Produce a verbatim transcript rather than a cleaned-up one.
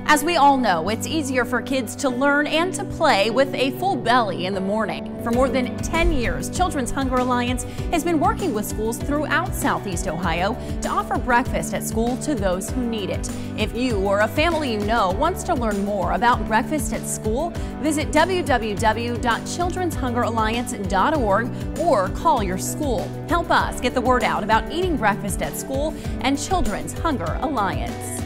As we all know, it's easier for kids to learn and to play with a full belly in the morning. For more than ten years, Children's Hunger Alliance has been working with schools throughout Southeast Ohio to offer breakfast at school to those who need it. If you or a family you know wants to learn more about breakfast at school, visit w w w dot children's hunger alliance dot org or call your school. Help us get the word out about eating breakfast at school and Children's Hunger Alliance.